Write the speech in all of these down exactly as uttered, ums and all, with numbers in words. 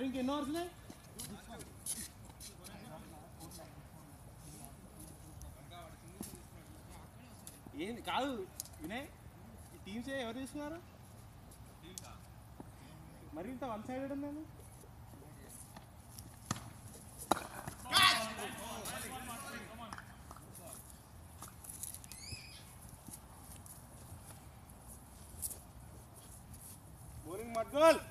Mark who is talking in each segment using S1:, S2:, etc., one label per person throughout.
S1: ఇంకెన్నో వస్తున్నాయి ఏంది కాదు వినయ్ ఈ టీమ్స్ ఎవరు తీసుకున్నారు మరి ఇంత వన్ సైడెడ్ ఉందండి బౌలింగ్ మడ్గోల్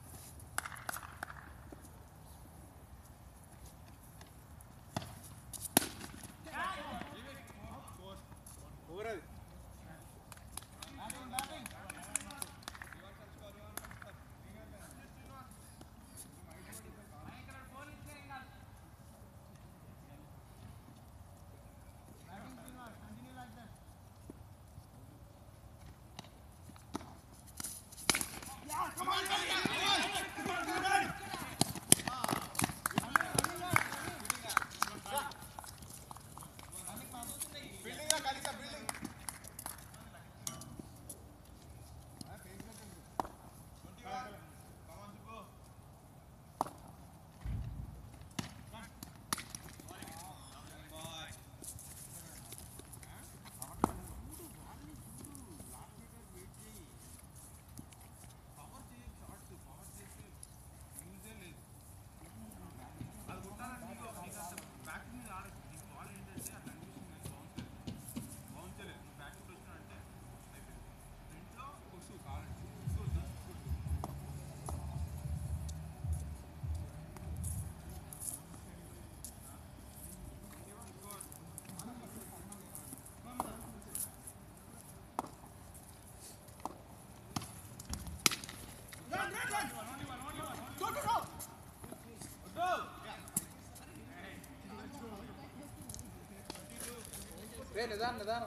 S1: నిదానం నిదానం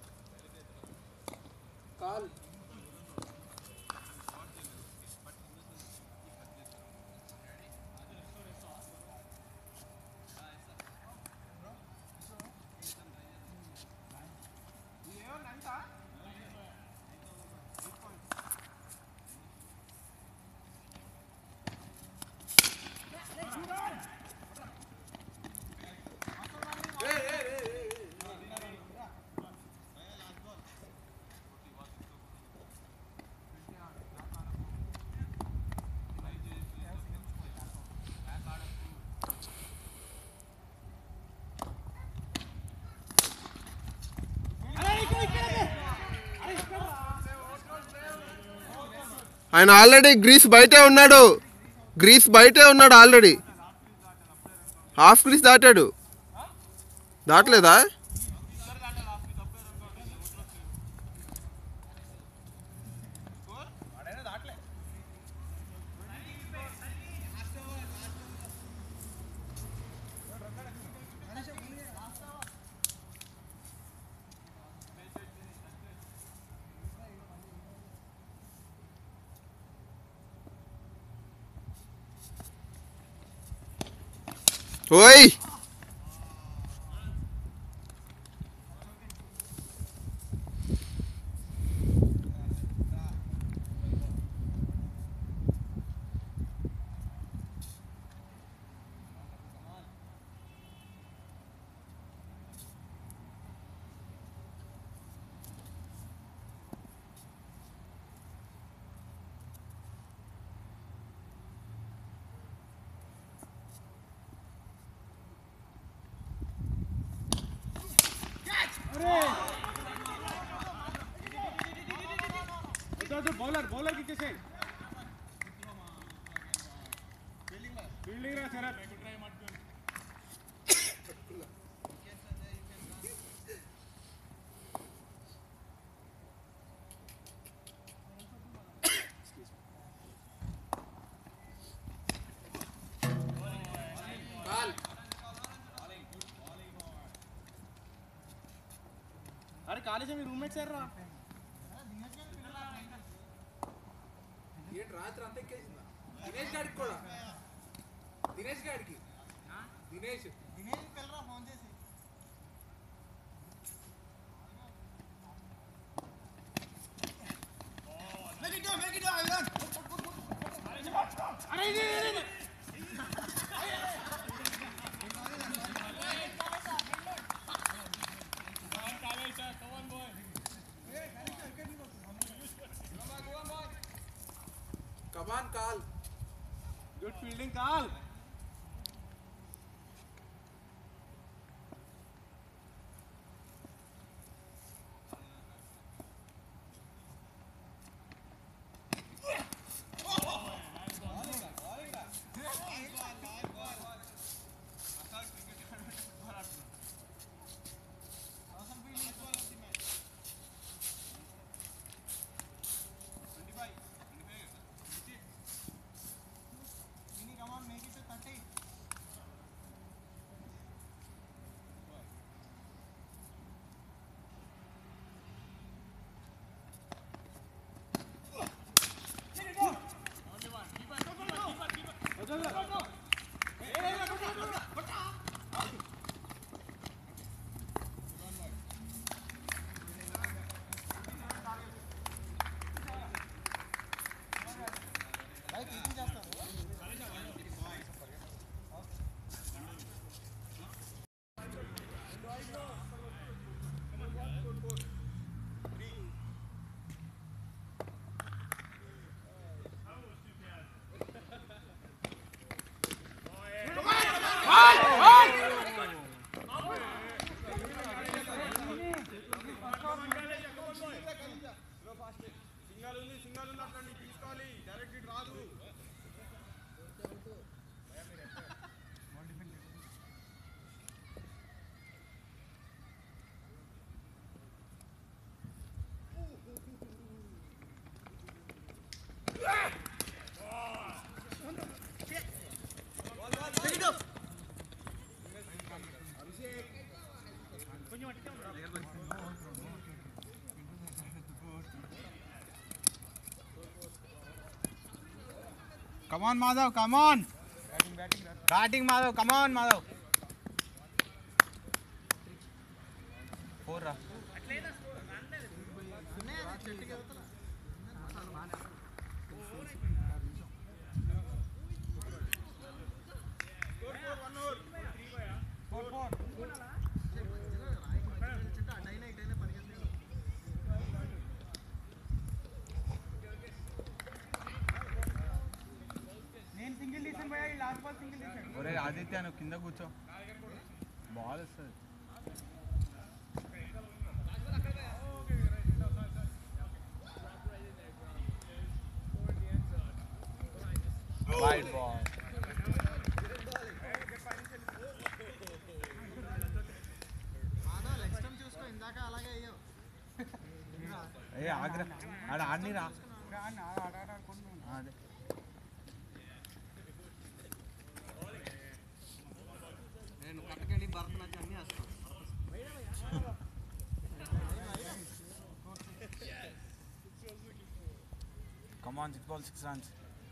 S1: కాల్
S2: ఆయన ఆల్రెడీ గ్రీస్ బయటే ఉన్నాడు గ్రీస్ బయటే ఉన్నాడు ఆల్రెడీ హాఫ్ గ్రీస్ దాటాడు దాటలేదా ఓయ్
S1: బౌలర్ బౌలర్ కి ఇచ్చేసాయి ఫీల్డింగ్ రా శరత్ अरे कॉलेज में रूममेट्स है रा
S3: ये रात रात तक केसिंदा दिनेश गाड़ी कोड़ा दिनेश गाड़ी की हां दिनेश दिनेश कल रा फोन చేసి make it go make it go Ivan अरे अरे కమాన్ కాల్.
S1: గుడ్ ఫీల్డింగ్ కాల్.
S4: Come on, Madhav, come on. Batting, Madhav, come on, Madhav. Four. ఒరే ఆదిత్య నువ్వు కింద కూర్చో బాల్ వస్తుంది వైడ్ బాల్ ఏ ఆగ్రా ఆడ ఆడినిరా అదే Come on, six ball, six runs.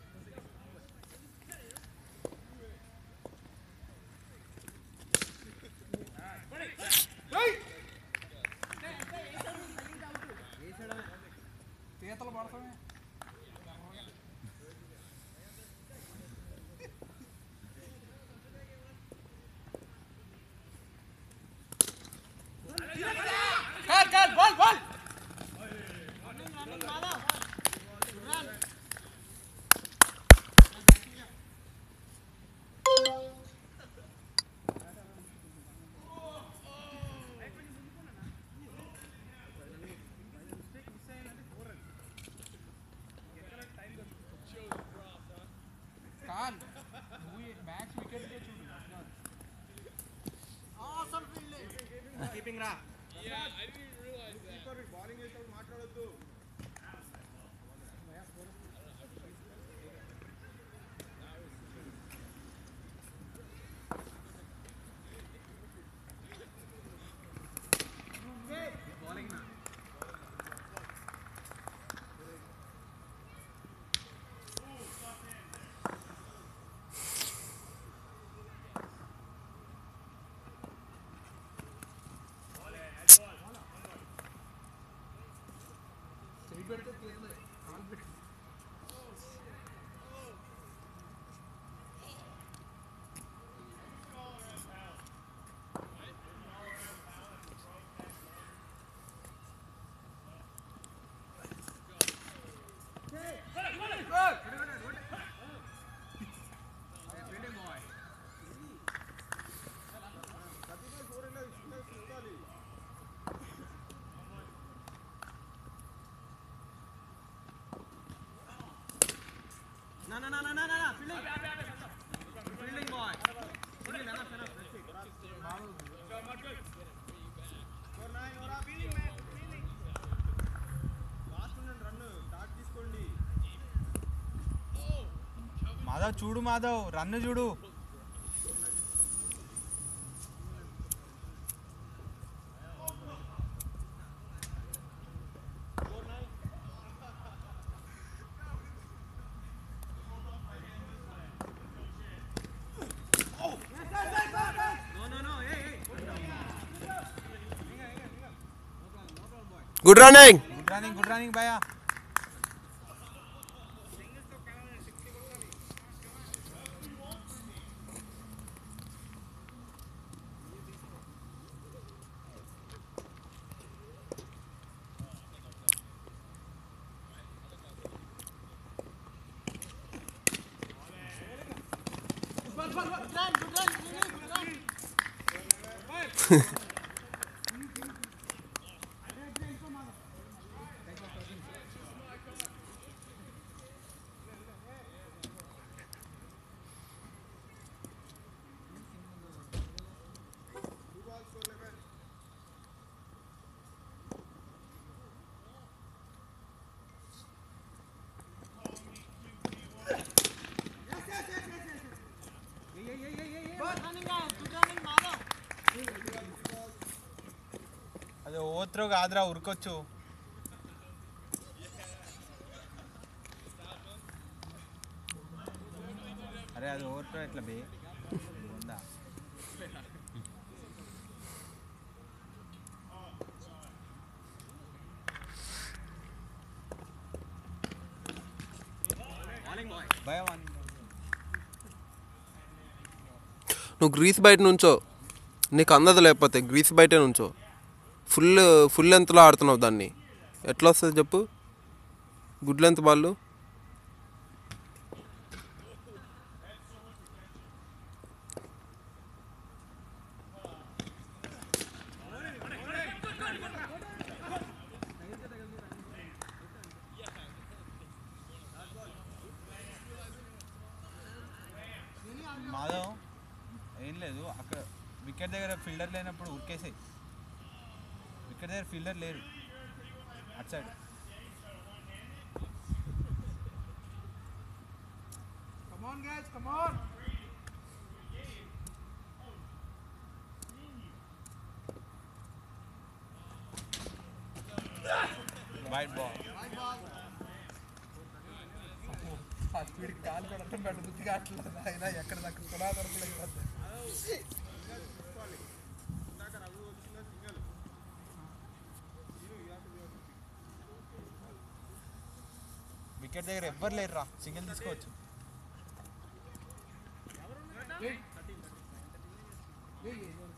S3: పీతలు పడతామే.
S4: Cut, cut, ball, ball.
S3: కాల్ నువ్వు మ్యాచ్ వికెట్ చూడు. ఆసమ్ ఫీల్డింగ్ కీపింగ్ రా.
S1: బౌలింగ్ వేసేటప్పుడు మాట్లాడొద్దు. No, no, no, no, no, no, no. Fielding. Fielding boy. Fielding, enough, enough. That's it. Score nine, ora. Fielding, man. Fielding. Last one and run. Start తీసుకోండి.
S4: మాధవ్ చూడు Madhav run చూడు.
S2: Good running.
S4: Good running good running భయ్యా. అది ఓత్రో కాదురా ఉరకొచ్చు. అరే అది ఓత్రో ఎట్లా బే ఉందా. భయ వన్.
S2: నువ్వు గ్రీస్ బయట నుంచో, నీకు అందదు. లేకపోతే గ్రీస్ బయటే నుంచో. ఫుల్ ఫుల్ లెంత్లో ఆడుతున్నావు దాన్ని, ఎట్లా వస్తుంది చెప్పు? Good length ball.
S4: మాధవ్ ఏం లేదు, అక్కడ వికెట్ దగ్గర ఫీల్డర్ లేనప్పుడు ఉరికేసాయి. వికెట్ దగ్గర ఫీల్డర్ లేరు అటు side.
S3: Come on guys, come on.
S4: White ball.
S3: ఆ స్పీడ్ కాలు కూడా అర్థం పెట్ట బుద్ధి కావట్లేదు ఆయన. ఎక్కడ నాకు సునాదరకులు
S4: వికెట్ దగ్గర ఎవ్వరు లేరు రా, సింగిల్ తీసుకోవచ్చు.
S3: ఏ